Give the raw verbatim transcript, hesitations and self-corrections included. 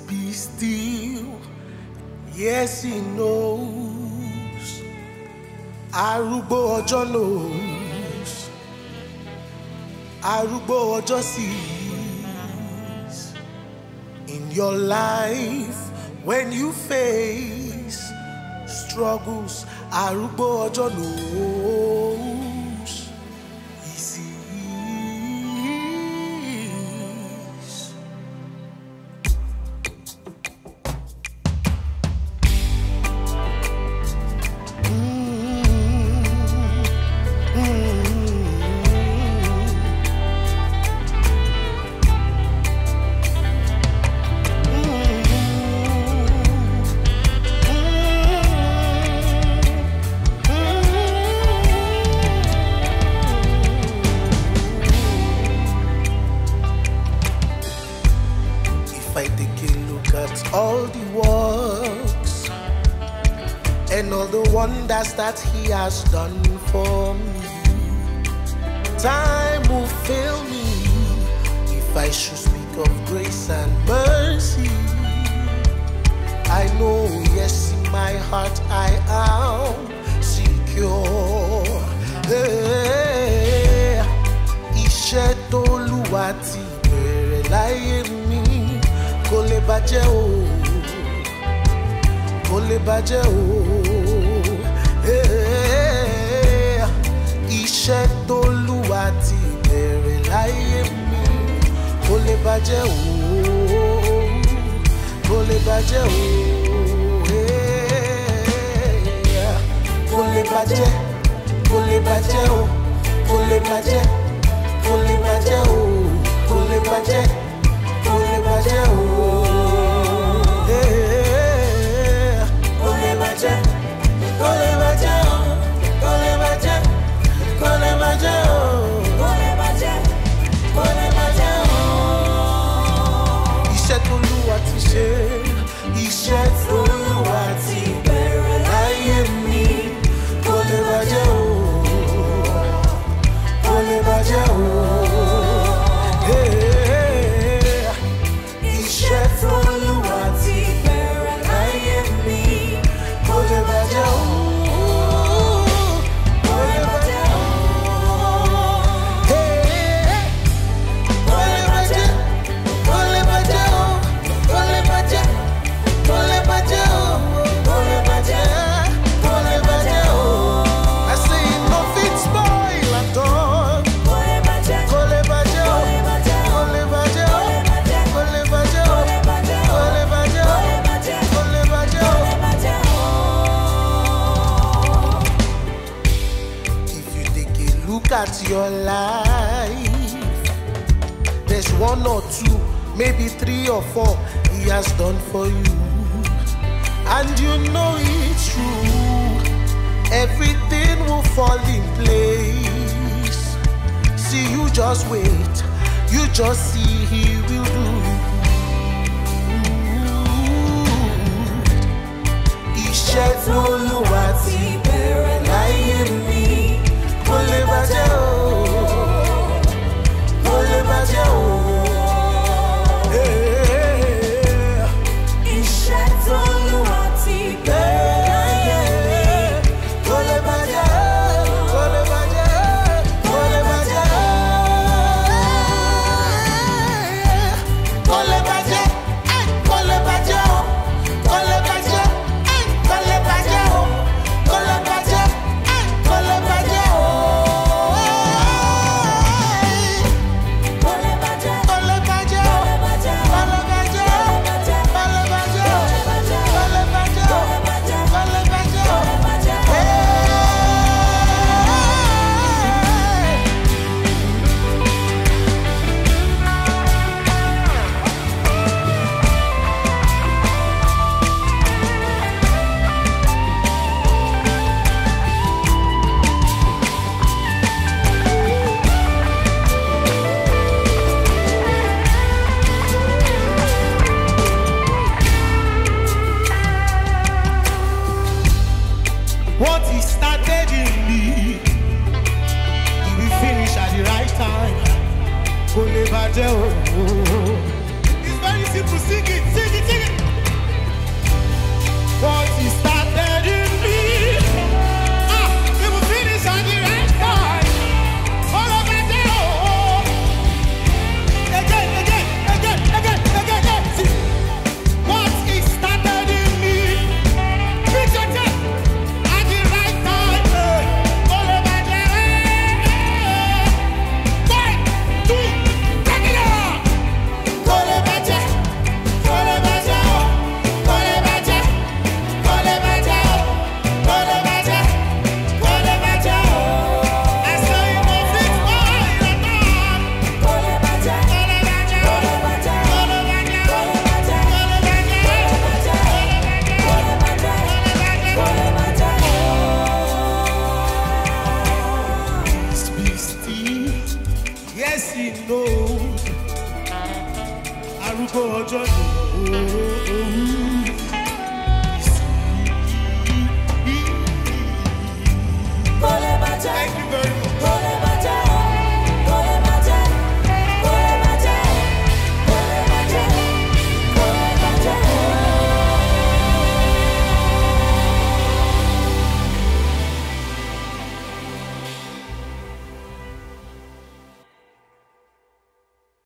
be still. Yes, he knows. Arúgbó ọjọ́ knows. Arúgbó ọjọ́ sees. In your life, when you face struggles, arúgbó ọjọ́ knows. He sees. If I take a look at all the works and all the wonders that he has done for me, time will fail me if I should speak of grace and mercy. I know, yes, in my heart I am secure. Hey, iṣẹ́ t'Olúwa ti bẹ̀rẹ̀ láyé mi kò lè bàjẹ́ o, kò lè bàjẹ́ o. Hey, iṣẹ́ t'Olúwa ti bẹ̀rẹ̀ láyé mi kò lè bàjẹ́ o, kò lè bàjẹ́ o. Hey, kò lè bàjẹ́, kò lè bàjẹ́ o, kò lè bàjẹ́, kò lè bàjẹ́ o, kò lè bàjẹ́. Kole baje o, eh, kole baje, kole baje o, kole baje, kole baje o, kole baje, kole baje o. Iṣẹ́ t'Olúwa ti ṣe, iṣẹ́ t'Olúwa ti bẹ̀rẹ̀ láyé mi, kole baje o, kole baje o, eh. Olúwa ti bẹ̀rẹ̀ láyé mi, kò lè bàjẹ́ o, kò lè bàjẹ́ o. Kò lè bàjẹ́, kò lè bàjẹ́ o, kò lè bàjẹ́, kò lè bàjẹ́ o, kò lè bàjẹ́, kò lè bàjẹ́ o. I say no fit spoil at all. Kò lè bàjẹ́, kò lè bàjẹ́ o, kò lè bàjẹ́ o, kò lè bàjẹ́ o. Look at your life. There's one or two, maybe three or four he has done for you, and you know it's true. Everything will fall in place. See, you just wait, you just see he will do. Iṣẹ́ t'Olúwa ti bẹ̀rẹ̀ láyé mi. Kò lè bàjẹ́ o, kò lè bàjẹ́ o. Iṣẹ́ t'Olúwa ti bẹ̀rẹ̀ láyé mi. Kò lè bàjẹ́, kò lè bàjẹ́, kò lè bàjẹ́. Kò lè bàjẹ́, kò lè bàjẹ́ o, kò lè bàjẹ́, kò lè bàjẹ́ o, kò lè bàjẹ́, kò lè bàjẹ́ o. What he started in me, he will finish at the right time. Kò lè bàjẹ́ o. It's very simple, sing it, sing it, sing it. he knows. Arúgbó ọjọ́ ni.